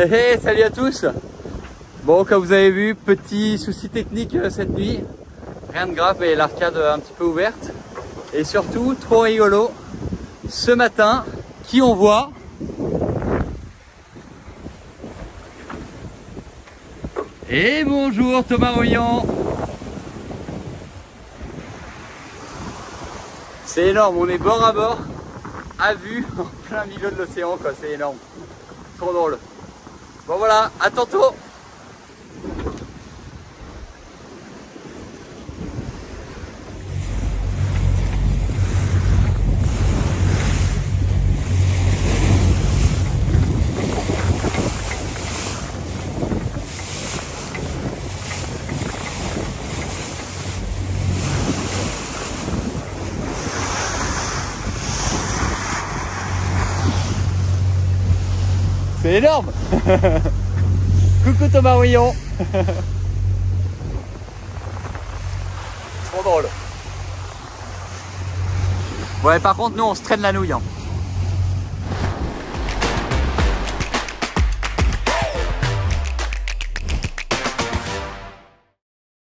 Hey, salut à tous. Bon, comme vous avez vu, petit souci technique cette nuit. Rien de grave, mais l'arcade un petit peu ouverte. Et surtout, trop rigolo, ce matin, qui on voit? Et bonjour Thomas Royan. C'est énorme, on est bord à bord, à vue, en plein milieu de l'océan, quoi, c'est énorme. Trop drôle. Bon voilà, à tantôt. C'est énorme. Coucou Thomas Royan. Trop drôle. Ouais, par contre nous on se traîne la nouille hein.